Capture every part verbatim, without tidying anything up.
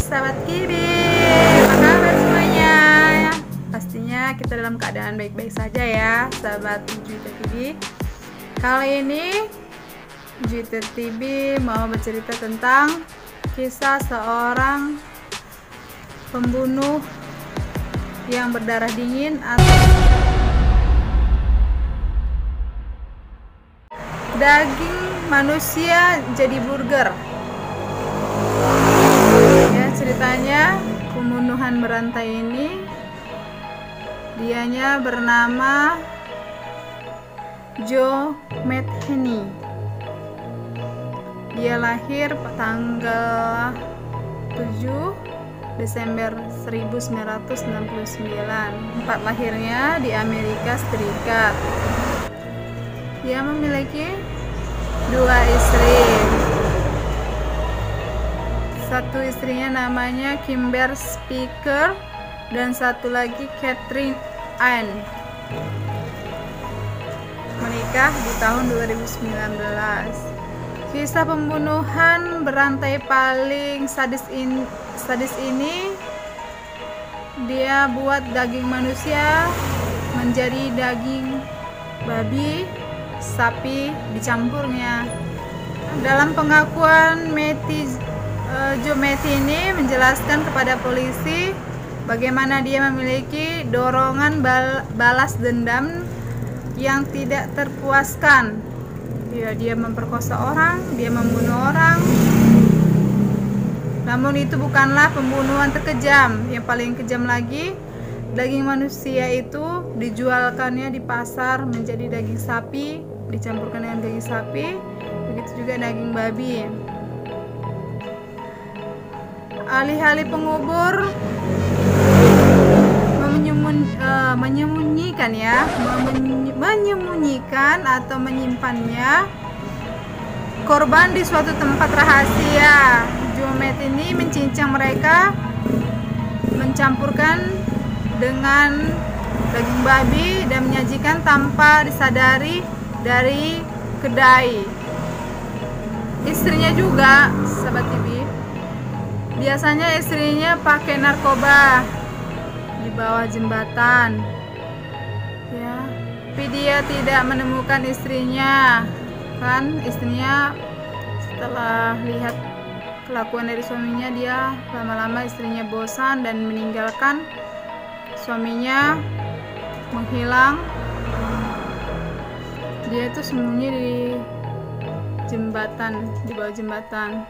sahabat Kibi, apa kabar semuanya? Pastinya kita dalam keadaan baik-baik saja ya, sahabat Juwita T V. Kali ini Juwita T V mau bercerita tentang kisah seorang pembunuh yang berdarah dingin atau daging manusia jadi burger. Ya, ceritanya pembunuhan berantai ini dianya bernama Joe Metheny. Dia lahir tanggal tujuh Desember seribu sembilan ratus enam puluh sembilan. Tempat lahirnya di Amerika Serikat. Dia memiliki dua istri. Satu istrinya namanya Kimber Speaker dan satu lagi Catherine Ann. Menikah di tahun dua ribu sembilan belas. Kisah pembunuhan berantai paling sadis, in, sadis ini dia buat daging manusia menjadi daging babi, sapi dicampurnya. Dalam pengakuan Meti, uh, Joe Metheny menjelaskan kepada polisi bagaimana dia memiliki dorongan bal balas dendam yang tidak terpuaskan. Ya, dia memperkosa orang, dia membunuh orang. Namun itu bukanlah pembunuhan terkejam. Yang paling kejam lagi, daging manusia itu dijualkannya di pasar menjadi daging sapi, dicampurkan dengan daging sapi, begitu juga daging babi. Alih-alih pengubur menyemun, uh, menyembunyikan ya, menyembunyikan atau menyimpannya korban di suatu tempat rahasia, Joe Metheny mencincang mereka, mencampurkan dengan daging babi dan menyajikan tanpa disadari dari kedai. Istrinya juga, sahabat T V, biasanya istrinya pakai narkoba di bawah jembatan ya, tapi dia tidak menemukan istrinya. Kan istrinya setelah lihat kelakuan dari suaminya, dia lama-lama istrinya bosan dan meninggalkan suaminya, menghilang. Dia itu sembunyi di jembatan, di bawah jembatan.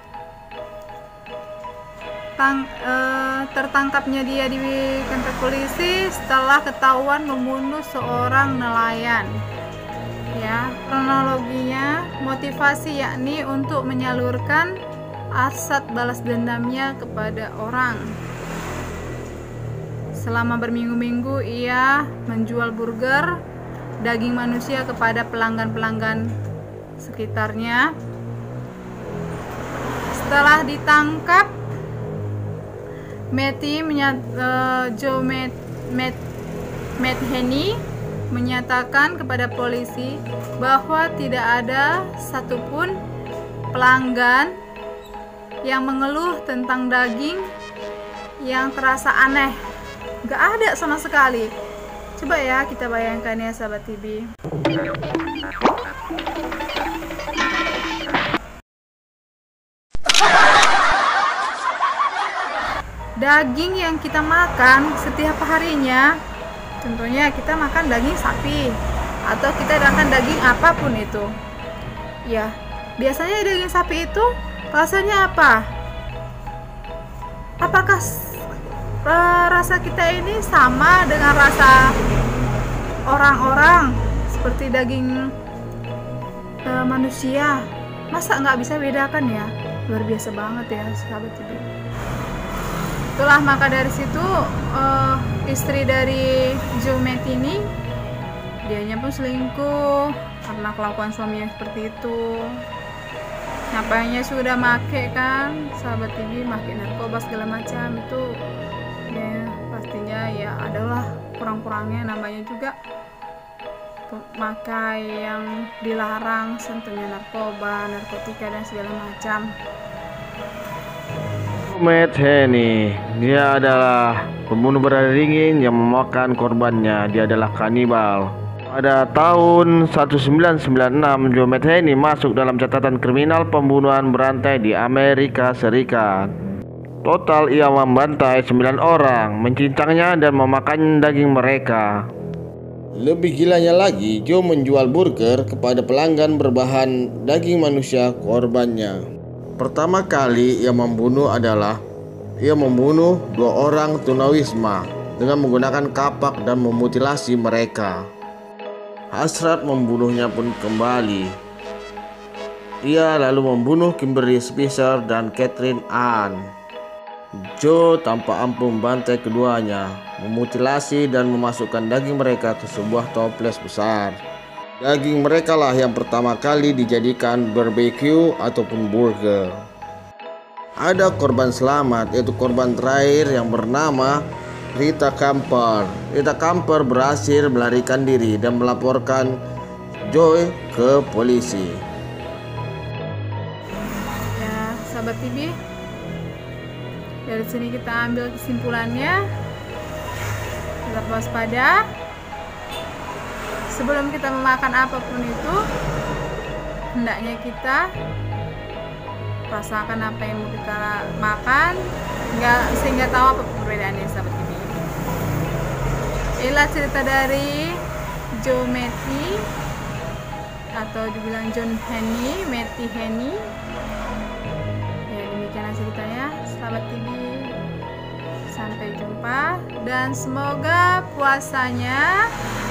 Tang, e, tertangkapnya dia di kantor polisi setelah ketahuan membunuh seorang nelayan. Ya, kronologinya motivasi yakni untuk menyalurkan hasrat balas dendamnya kepada orang. Selama berminggu-minggu ia menjual burger daging manusia kepada pelanggan-pelanggan sekitarnya. Setelah ditangkap, Metheny menyat, uh, Joe Met, Met, Metheny menyatakan kepada polisi bahwa tidak ada satupun pelanggan yang mengeluh tentang daging yang terasa aneh. Gak ada sama sekali. Coba ya kita bayangkan ya sahabat T V. Daging yang kita makan setiap harinya, contohnya kita makan daging sapi atau kita makan daging apapun itu ya, biasanya daging sapi itu rasanya apa? Apakah uh, rasa kita ini sama dengan rasa orang-orang seperti daging uh, manusia? Masa nggak bisa bedakan ya? Luar biasa banget ya sahabat T V. Itulah maka dari situ uh, istri dari Joe Metheny, dianya pun selingkuh karena kelakuan suaminya seperti itu. Nyapanya sudah make kan sahabat T V, make narkoba segala macam itu ya, pastinya ya adalah kurang-kurangnya, namanya juga pakai yang dilarang, sentuhnya narkoba, narkotika dan segala macam. Matt Henny, dia adalah pembunuh berdarah dingin yang memakan korbannya. Dia adalah kanibal. Pada tahun seribu sembilan ratus sembilan puluh enam, Joe Matt Henny masuk dalam catatan kriminal pembunuhan berantai di Amerika Serikat. Total ia membantai sembilan orang, mencincangnya dan memakan daging mereka. Lebih gilanya lagi, Joe menjual burger kepada pelanggan berbahan daging manusia korbannya. Pertama kali ia membunuh adalah ia membunuh dua orang tunawisma dengan menggunakan kapak dan memutilasi mereka. Hasrat membunuhnya pun kembali. Ia lalu membunuh Kimberly Spicer dan Catherine Ann. Joe tanpa ampun membantai keduanya, memutilasi dan memasukkan daging mereka ke sebuah toples besar. Daging mereka lah yang pertama kali dijadikan barbecue ataupun burger. Ada korban selamat, yaitu korban terakhir yang bernama Rita Camper. Rita Camper berhasil melarikan diri dan melaporkan Joe ke polisi. Ya, sahabat T V, dari sini kita ambil kesimpulannya, tetap waspada. Sebelum kita memakan apapun itu, hendaknya kita rasakan apa yang mau kita makan, nggak, sehingga tahu apa perbedaannya, sahabat T V. Inilah cerita dari Joe Matty, atau dibilang John Henny, Matty Henny. Ya, demikianlah ceritanya, sahabat T V. Sampai jumpa dan semoga puasanya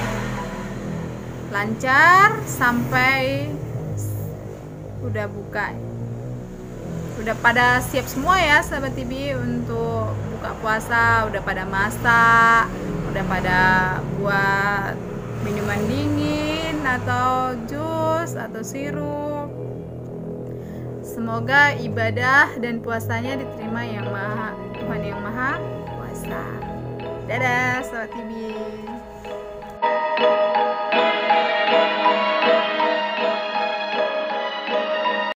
lancar sampai udah buka. Udah pada siap semua ya sahabat T V untuk buka puasa, udah pada masak, udah pada buat minuman dingin atau jus atau sirup. Semoga ibadah dan puasanya diterima yang maha Tuhan yang maha kuasa. Dadah sahabat T V.